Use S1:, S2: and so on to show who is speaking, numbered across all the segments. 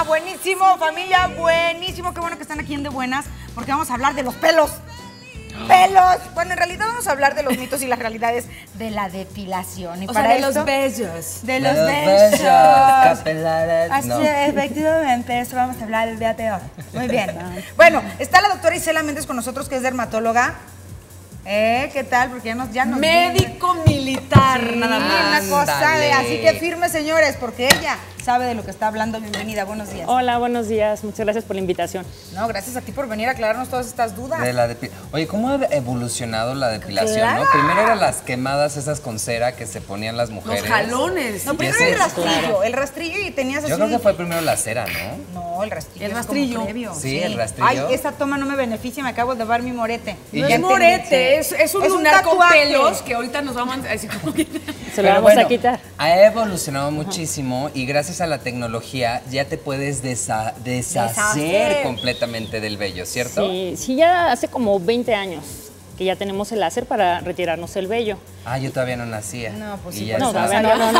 S1: buenísimo, familia, buenísimo. Qué bueno que están aquí en De Buenas, porque vamos a hablar de los pelos. ¡Pelos! Bueno, en realidad vamos a hablar de los mitos y las realidades de la depilación. Y
S2: o
S1: para
S2: sea, de
S1: esto,
S2: los bellos.
S1: De los bellos.
S3: Capilares.
S1: Así
S3: No.
S1: es, efectivamente, eso vamos a hablar el día de hoy. Muy bien. Bueno, está la doctora Isela Méndez con nosotros, que es dermatóloga. ¿Qué tal? Porque ya nos
S2: Médico militar,
S1: sí,
S2: nada más.
S1: una cosa de,
S3: Ándale.
S1: así que firme, señores, porque ella sabe de lo que está hablando. Bienvenida, buenos días.
S4: Hola, buenos días. Muchas gracias por la invitación.
S1: No, gracias a ti por venir a aclararnos todas estas dudas.
S3: De la Oye, ¿cómo ha evolucionado la depilación,
S1: Claro.
S3: no? Primero eran las quemadas esas con cera que se ponían las mujeres.
S2: Los jalones.
S1: No,
S3: Y
S1: primero
S3: ese
S1: el
S3: es-
S1: rastrillo, el rastrillo y tenías así.
S3: Yo creo que fue primero la cera, ¿no?
S1: No, el rastrillo.
S2: El
S1: es
S2: rastrillo.
S1: como previo.
S3: Sí, el rastrillo.
S1: Ay, esa toma no me beneficia, me acabo de dar mi morete.
S3: Y
S2: No
S3: ya
S2: es morete,
S1: sí.
S2: es un
S1: Es un
S2: lunar con
S1: tatuaje.
S2: pelos que ahorita nos vamos a decir como que...
S4: Se lo
S3: Pero
S4: vamos
S3: bueno,
S4: a quitar.
S3: ha evolucionado muchísimo y gracias a la tecnología ya te puedes deshacer
S1: Deshacer.
S3: completamente del vello, ¿cierto?
S4: Sí, ya hace como 20 años que ya tenemos el láser para retirarnos el vello.
S3: Ah, yo todavía no nacía.
S1: No, pues
S3: Y
S1: sí,
S3: ya
S1: por
S4: No,
S1: eso
S3: está.
S4: todavía no.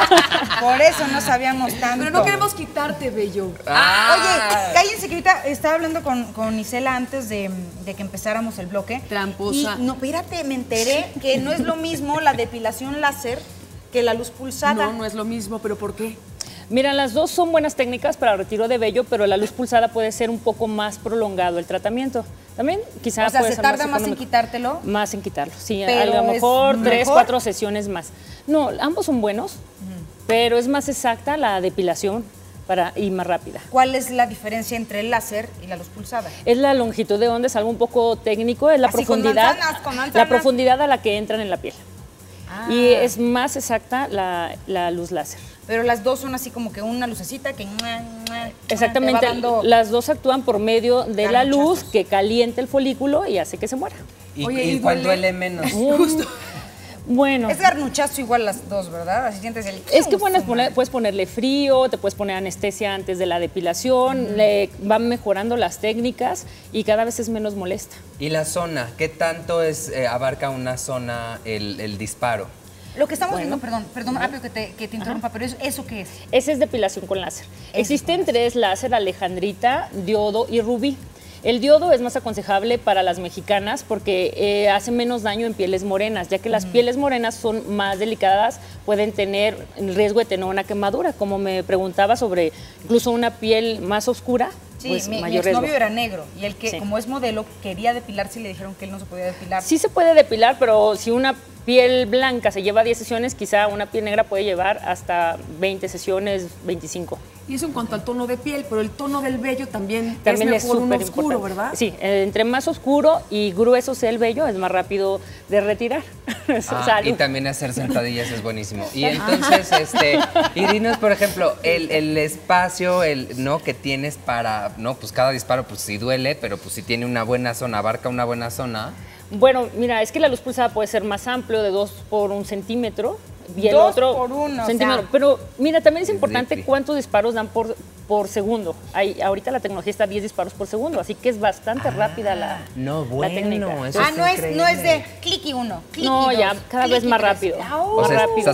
S1: Por eso no sabíamos tanto.
S2: Pero no queremos quitarte, bello.
S1: Oye, cállense que ahorita estaba hablando con Isela antes de que empezáramos el bloque.
S2: Tramposa.
S1: Y no, espérate, me enteré que no es lo mismo la depilación láser que la luz pulsada.
S2: No, no es lo mismo, pero ¿por qué?
S4: Mira, las dos son buenas técnicas para retiro de vello, pero la luz pulsada puede ser un poco más prolongado el tratamiento. También quizás
S1: O sea,
S4: puede
S1: se
S4: ser
S1: tarda más en
S4: económico.
S1: quitártelo.
S4: Más en quitarlo, sí,
S1: Pero
S4: a lo
S1: es
S4: mejor 3,
S1: mejor.
S4: 4 sesiones más. No, ambos son buenos, pero es más exacta la depilación y más rápida.
S1: ¿Cuál es la diferencia entre el láser y la luz pulsada?
S4: Es la longitud de onda, es algo un poco técnico, es la
S1: Así, con
S4: profundidad,
S1: manzanas, con manzanas.
S4: la profundidad a la que entran en la piel.
S1: Ah.
S4: Y es más exacta la luz láser.
S1: Pero las dos son así como que una lucecita que...
S4: Exactamente,
S1: te va dando-
S4: las dos actúan por medio de la luz
S1: Garrochazos.
S4: que calienta el folículo y hace que se muera.
S3: ¿Y,
S2: Oye,
S3: y
S2: ¿y
S3: cuál
S2: duele?
S3: duele menos?
S2: Justo.
S4: Bueno,
S1: Es garnuchazo igual las dos, ¿verdad? Así sientes el...
S4: es que puedes ponerle frío, te puedes poner anestesia antes de la depilación, le van mejorando las técnicas y cada vez es menos molesta.
S3: ¿Y la zona? ¿Qué tanto abarca una zona el disparo?
S1: Lo que estamos viendo, perdón, rápido que te interrumpa, pero ¿eso qué es?
S4: Esa es depilación con láser. Existen 3 láser: alejandrita, diodo y rubí. El diodo es más aconsejable para las mexicanas porque hace menos daño en pieles morenas, ya que las pieles morenas son más delicadas, pueden tener el riesgo de tener una quemadura, como me preguntaba sobre incluso una piel más oscura,
S1: Sí,
S4: pues
S1: mi
S4: mayor riesgo.
S1: exnovio era negro y el que,
S4: Sí.
S1: como es modelo, quería depilarse y le dijeron que él no se podía depilar.
S4: Sí se puede depilar, pero si una piel blanca se lleva 10 sesiones, quizá una piel negra puede llevar hasta 20 sesiones, 25.
S2: Y eso en cuanto al tono de piel, pero el tono del vello también
S4: También
S2: es
S4: es
S2: mejor uno
S4: súper
S2: oscuro,
S4: importante.
S2: ¿verdad?
S4: Sí, entre más oscuro y grueso sea el vello, es más rápido de retirar.
S3: Y también hacer sentadillas es buenísimo. Y entonces, y dinos, por ejemplo, el espacio, ¿no? que tienes para, ¿no? Pues cada disparo, pues sí duele, pero pues si tiene una buena zona, abarca una buena zona.
S4: Bueno, mira, es que la luz pulsada puede ser más amplio, de 2 por 1 centímetro, y el
S1: 2
S4: otro
S1: por 1,
S4: centímetro.
S1: o sea.
S4: Pero mira, también es
S3: Es
S4: importante
S3: difícil.
S4: cuántos disparos dan por segundo. Ahorita la tecnología está a 10 disparos por segundo, así que es bastante rápida la técnica.
S3: eso
S1: no es
S3: increíble.
S1: de cliqui uno, cliqui
S4: No,
S1: dos,
S4: ya cada vez
S1: cliqui
S4: más
S1: tres.
S4: rápido.
S3: O
S4: Más
S3: sea,
S4: rápido.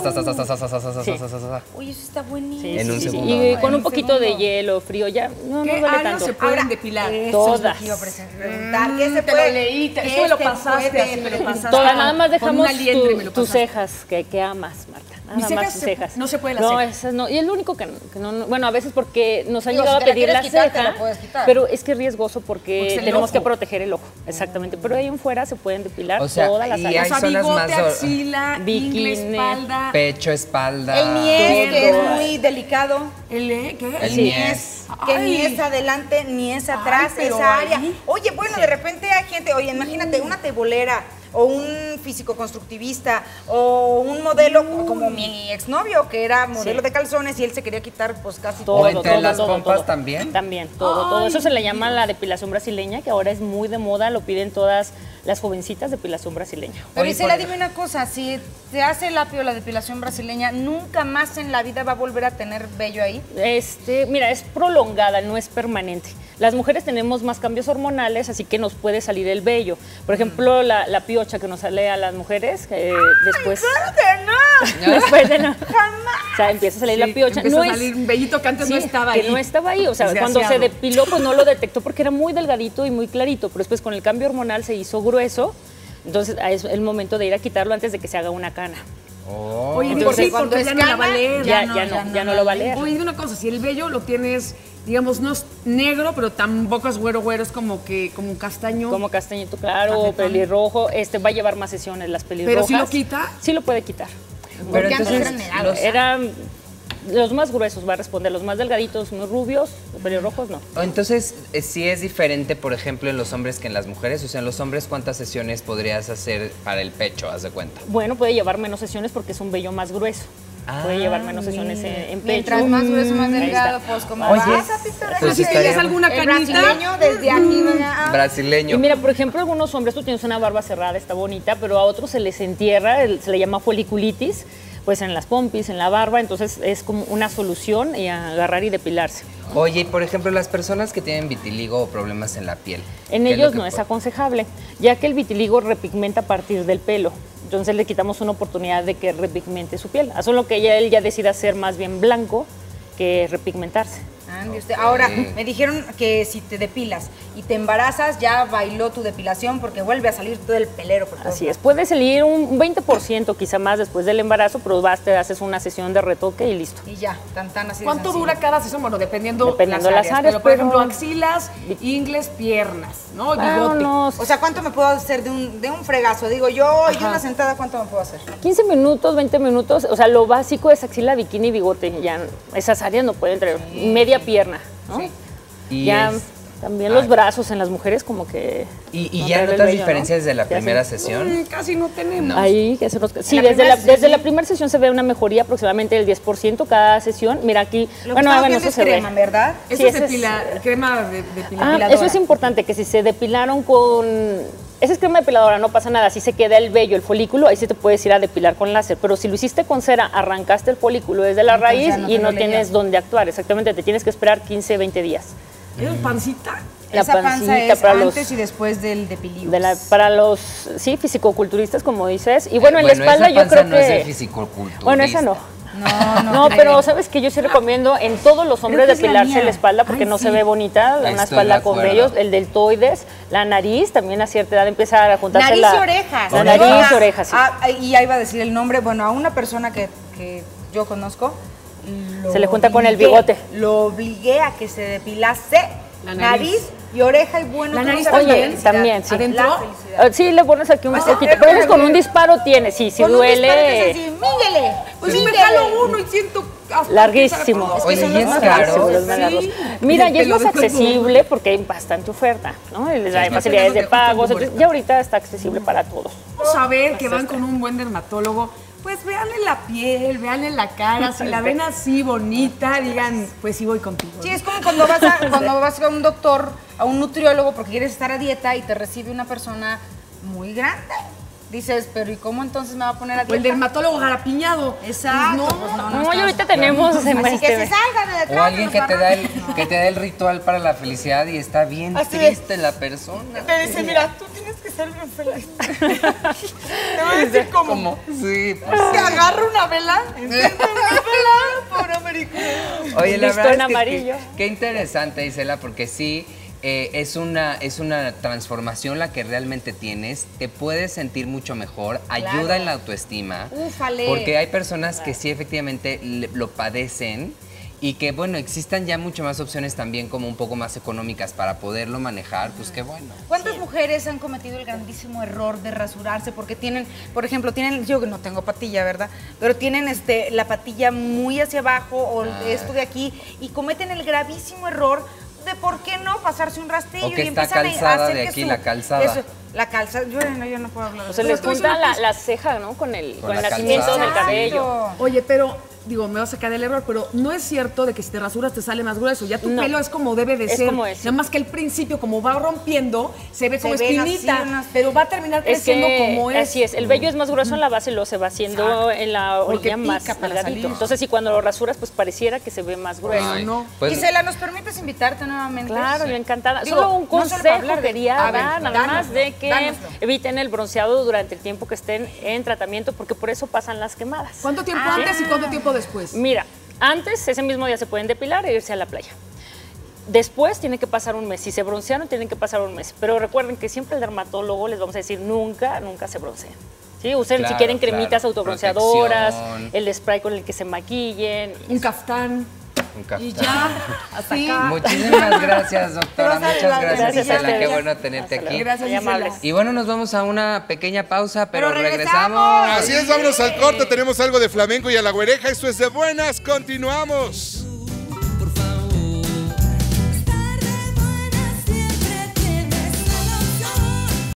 S1: Oye, eso está buenísimo.
S4: Sí,
S3: En un
S4: sí, sí.
S3: segundo.
S4: Y con
S1: En
S4: un poquito de
S1: segundo.
S4: hielo, frío, ya no
S2: ¿Qué
S4: duele
S2: áreas
S4: tanto.
S2: se pueden
S1: Ahora,
S2: depilar?
S1: Eso
S4: Todas.
S1: es lo que iba a preguntar. ¿Qué se
S2: te
S1: puede?
S2: lo leí,
S1: ¿Qué
S2: esto me lo
S1: se
S2: pasaste
S1: puede
S2: así, me lo pasaste.
S4: Todas, nada más
S2: Con
S4: dejamos
S2: una liendre me lo
S4: tus
S2: pasaste.
S4: cejas que amas, Marta. Nada
S2: Mis
S4: más
S2: cejas
S4: tus
S2: se-
S4: cejas.
S2: no se puede la
S4: no,
S2: ceja.
S4: esas no. Y es lo único que no. Bueno, a veces porque nos han
S1: Digo,
S4: llegado
S1: si
S4: a
S1: te la
S4: pedir la
S1: quieres quitar, te
S4: ceja,
S1: la puedes quitar.
S4: pero es que es riesgoso
S2: Porque
S4: porque
S2: es el
S4: tenemos que
S2: ojo.
S4: proteger el ojo. Exactamente. Pero ahí en fuera se pueden depilar
S3: O sea,
S4: todas las
S3: y
S4: áreas.
S2: O sea,
S3: Hay zonas
S2: bigote,
S3: más
S2: axila,
S4: Bikini,
S2: ingle, espalda.
S3: Pecho, espalda.
S1: El niés, que es
S4: todo.
S1: muy delicado.
S2: ¿Qué?
S3: El
S1: El
S3: niés.
S1: niés, que
S2: Ay.
S1: ni es adelante ni es atrás,
S2: pero
S1: esa área.
S2: ahí-
S1: Oye, bueno, de repente hay gente, oye, imagínate una tebolera o un físico-constructivista o un modelo como mi exnovio, que era modelo
S4: Sí.
S1: de calzones y él se quería quitar pues casi
S4: Todo,
S3: ¿O entre
S4: todo,
S3: las
S4: todo,
S3: pompas
S4: todo.
S3: también?
S4: También, todo. Eso se le llama la depilación brasileña, que ahora es muy de moda, lo piden todas las jovencias, depilación brasileña.
S1: Pero
S3: Oye,
S1: Isela,
S3: por-
S1: dime una cosa, si te hace el apio la depilación brasileña, ¿nunca más en la vida va a volver a tener vello ahí?
S4: Mira, es prolongada, no es permanente. Las mujeres tenemos más cambios hormonales, así que nos puede salir el vello. Por ejemplo, la piocha que nos sale a las mujeres, después...
S1: ¡Claro que no!
S4: Después de no.
S1: ¡Jamás!
S4: O sea, empieza a salir la piocha.
S2: Empieza a salir un vellito que antes no estaba ahí.
S4: Que no estaba ahí. O sea, cuando se
S2: Desgraciado.
S4: depiló, pues no lo detectó porque era muy delgadito y muy clarito. Pero después con el cambio hormonal se hizo grueso. Entonces es el momento de ir a quitarlo antes de que se haga una cana.
S3: Oh.
S2: Oye,
S1: Entonces,
S2: sí,
S1: cuando
S2: porque
S1: es
S2: ya no la
S1: cana,
S2: va a leer.
S4: Ya no lo va a leer.
S2: Oye, dime una cosa, si el vello lo tienes, digamos, no es negro, pero tampoco es güero, es como un castaño.
S4: Como castañito claro,
S2: Cafetón.
S4: pelirrojo, va a llevar más sesiones las pelirrojas.
S2: Pero si lo quita.
S4: Sí lo puede quitar.
S3: Pero
S1: Porque antes
S3: entonces,
S1: eran negados.
S4: Eran los más gruesos, va a responder. Los más delgaditos, muy rubios, pelirrojos no.
S3: entonces, sí es diferente, por ejemplo, en los hombres que en las mujeres. O sea, en los hombres, ¿cuántas sesiones podrías hacer para el pecho, haz de cuenta?
S4: Bueno, puede llevar menos sesiones porque es un vello más grueso. Puede llevar menos sesiones en pecho.
S1: Mientras más grueso, más
S4: Ahí
S1: delgado,
S4: está.
S1: pues como
S3: Oye,
S1: vas a pintar
S3: pues
S1: así,
S3: estaría-
S2: ¿Tienes alguna
S1: el
S2: canita?
S1: brasileño desde aquí, ¿verdad?
S3: Brasileño.
S4: Y mira, por ejemplo, algunos hombres, tú tienes una barba cerrada, está bonita, pero a otros se les entierra, se le llama foliculitis, pues en las pompis, en la barba, entonces es como una solución y agarrar y depilarse.
S3: Oye, y por ejemplo, las personas que tienen vitiligo o problemas en la piel.
S4: En
S3: ¿qué es lo
S4: ellos
S3: que
S4: no es
S3: puede-
S4: aconsejable, ya que el vitiligo repigmenta a partir del pelo. Entonces le quitamos una oportunidad de que repigmente su piel. Solo que él ya decida ser más bien blanco que repigmentarse.
S1: Ande usted. Ahora,
S3: Ok.
S1: me dijeron que si te depilas y te embarazas, ya bailó tu depilación porque vuelve a salir todo el pelero por todos
S4: Así es,
S1: lados.
S4: puede salir un 20% quizá más después del embarazo, pero te haces una sesión de retoque y listo.
S1: Y ya, tan así de
S2: ¿Cuánto
S1: sencillo.
S2: dura cada sesión? Bueno, dependiendo
S4: Dependiendo
S2: las
S4: las
S2: áreas.
S4: áreas,
S2: Pero, por
S4: pero-
S2: ejemplo, axilas, ingles, piernas, ¿no? Bigote.
S4: Vámonos.
S1: O sea, ¿cuánto me puedo hacer de un fregazo? Digo, yo y una sentada, ¿cuánto me puedo hacer?
S4: 15 minutos, 20 minutos, o sea, lo básico es axila, bikini, bigote, ya esas áreas no pueden traer media pierna, ¿no?
S1: Sí.
S3: Y
S4: Ya
S3: es-
S4: también los brazos en las mujeres como que...
S3: ¿Y
S4: no
S3: ya
S4: traen el
S3: notas
S4: vello,
S3: diferencias
S4: ¿no?
S3: de la
S4: Ya
S3: primera
S4: sé.
S3: sesión?
S2: Casi no tenemos.
S4: Ahí, que hacernos... Sí,
S1: la
S4: desde
S1: primera
S4: la,
S1: sesión,
S4: desde la
S1: sí.
S4: primera sesión se ve una mejoría aproximadamente del 10% cada sesión. Mira aquí,
S1: Lo que
S4: bueno,
S1: estamos
S4: bueno,
S1: viendo
S4: eso
S1: es
S4: se
S1: crema,
S4: ve.
S1: ¿verdad?
S2: Eso
S4: Sí,
S2: es
S4: ese es-
S2: crema de depiladora.
S4: Eso es importante, que si se depilaron con... Esa es crema depiladora, no pasa nada. Si se queda el vello, el folículo, ahí sí te puedes ir a depilar con láser. Pero si lo hiciste con cera, arrancaste el folículo desde la
S1: Entonces
S4: raíz
S1: ya no
S4: y
S1: te
S4: no
S1: lo
S4: tienes
S1: leías.
S4: dónde actuar. Exactamente, te tienes que esperar 15, 20 días.
S2: ¿Es pancita?
S4: La
S1: Esa panza
S4: pancita
S1: es
S4: para los-
S1: antes y después del depilío.
S4: Para los, sí, fisicoculturistas, como dices. Y bueno, en la
S3: Bueno,
S4: espalda
S3: esa
S4: yo
S3: panza
S4: creo
S3: no es de
S4: que...
S3: fisicoculturista.
S4: Bueno, esa no.
S1: No,
S4: No, pero sabes que yo sí recomiendo en todos los hombres
S1: que es la
S4: depilarse
S1: mía.
S4: la espalda porque
S2: Ay,
S4: no
S2: sí.
S4: se ve bonita,
S3: Ahí
S4: una
S3: estoy de
S4: espalda con
S3: acuerdo.
S4: vellos, el deltoides, la nariz, también a cierta edad empieza a juntarse
S1: Nariz
S4: la...
S1: y orejas.
S4: La
S3: Orejas.
S4: nariz y orejas, sí.
S1: Y ahí va a decir el nombre. Bueno, a una persona que yo conozco.
S4: Se le junta con el
S1: obligué-
S4: bigote.
S1: Lo obligué a que se depilase
S2: La
S1: nariz.
S2: nariz.
S1: Y oreja y bueno.
S2: La
S1: tú
S2: nariz
S1: no sabes la
S4: Oye,
S1: felicidad.
S4: también, sí.
S2: ¿Adentro?
S1: La felicidad.
S4: Sí, le pones aquí un
S1: O sea,
S4: poquito. Pero es con un disparo tiene, sí, si
S1: Con un disparo que
S4: duele...
S1: es así, míngale.
S2: Pues me
S1: míngale.
S2: jalo uno y siento... hasta
S4: Larguísimo.
S2: que
S3: Oye,
S1: son
S3: y
S1: los
S3: es
S1: más
S3: caro.
S1: largos.
S4: Los más
S2: Sí.
S4: largos. Mira, y es
S2: Te lo
S4: más
S2: dejo en
S4: accesible porque hay bastante oferta, ¿no? Y les hay
S2: Sí,
S4: facilidades
S2: sí,
S4: de
S2: no te
S4: pagos,
S2: gustan
S4: entonces
S2: tu
S4: ya ahorita está accesible para todos.
S2: Vamos a ver que van con un buen dermatólogo. Pues véanle la piel, véanle la cara. Si la ven así bonita, digan, pues sí voy contigo.
S1: Sí, es como cuando vas a un doctor, a un nutriólogo porque quieres estar a dieta y te recibe una persona muy grande. Dices, pero ¿y cómo entonces me va a poner a
S2: O el
S1: dieta?
S2: dermatólogo garapiñado.
S1: Exacto,
S2: Pues
S1: pues
S2: no.
S1: no
S4: No, y
S1: estamos-
S4: ahorita tenemos...
S1: Así que se salgan de detrás.
S3: O alguien
S1: los
S3: que te da el,
S1: barrancos.
S3: que te da el ritual para la felicidad y está bien
S1: Así de-
S3: triste la persona.
S1: Te dice, mira, tú tienes que ser bien feliz. Te voy a decir cómo.
S3: ¿Cómo? Sí, pues
S1: Te agarro una vela, enciende una vela, por América.
S3: Oye, la
S4: Listo
S3: verdad
S4: en
S3: es que
S4: amarillo.
S3: qué interesante, Isela, porque sí, es una transformación la que realmente tienes, te puedes sentir mucho mejor, ayuda en la autoestima,
S1: Úfale.
S3: porque hay personas que sí efectivamente lo padecen y que, bueno, existan ya mucho más opciones también como un poco más económicas para poderlo manejar, pues qué bueno.
S1: ¿Cuántas mujeres han cometido el grandísimo error de rasurarse porque tienen, por ejemplo, yo que no tengo patilla, ¿verdad? Pero tienen la patilla muy hacia abajo o esto de aquí y cometen el gravísimo error de por qué no pasarse un rastrillo
S3: O que
S1: y
S3: está
S1: empiezan a
S3: calzada
S1: hacer
S3: de
S1: que
S3: aquí, la calzada.
S1: la calzada, yo no puedo hablar.
S4: O sea,
S1: de
S4: les
S1: eso.
S4: junta la ceja, ¿no? Con el
S3: Con la
S4: nacimiento
S3: calzada.
S4: del cabello.
S1: Exacto.
S2: Oye, pero, digo, me vas a sacar del error, pero no es cierto de que si te rasuras te sale más grueso. Ya tu
S4: No.
S2: pelo es como debe de
S4: Es
S2: ser.
S4: como es.
S2: Nada más que al principio, como va rompiendo, se ve como
S1: ven así
S2: espinita,
S1: unas-
S2: pero va a terminar
S4: Es
S2: creciendo
S4: que
S2: como es.
S4: así es, el vello es más grueso en la base y luego se va haciendo en la
S2: Porque
S4: orilla más
S2: pica para
S4: delgadito.
S2: salir.
S4: Entonces, si cuando lo rasuras, pues pareciera que se ve más grueso.
S3: Ay,
S2: no.
S3: pues,
S1: Gisela, ¿nos permites invitarte nuevamente?
S4: Claro, yo encantada.
S1: Digo,
S4: solo un
S1: no solo para
S4: consejo
S1: hablar de-
S4: quería
S1: A ver,
S4: dar, nada más
S1: dánoslo,
S4: de que
S1: dánoslo.
S4: eviten el bronceado durante el tiempo que estén en tratamiento, porque por eso pasan las quemadas.
S2: ¿Cuánto tiempo antes y cuánto tiempo después?
S4: Mira, antes, ese mismo día se pueden depilar e irse a la playa. Después tiene que pasar un mes. Si se broncearon, tienen que pasar un mes. Pero recuerden que siempre el dermatólogo les vamos a decir, nunca se bronceen. ¿Sí? Usen, si quieren, cremitas autobronceadoras, el spray con el que se maquillen.
S2: Un caftán.
S3: Y
S2: ya, hasta acá.
S3: Muchísimas gracias, doctora. Muchas gracias,
S4: Gracias a
S3: Gisela.
S4: ustedes.
S3: Qué bueno tenerte aquí.
S2: Gracias,
S4: Muy amables.
S2: Gisela.
S3: Y bueno, nos vamos a una pequeña pausa, pero
S1: Pero
S3: regresamos.
S5: Así es, vámonos al corte. Tenemos algo de flamenco y a la güereja. Esto es De Buenas. Continuamos.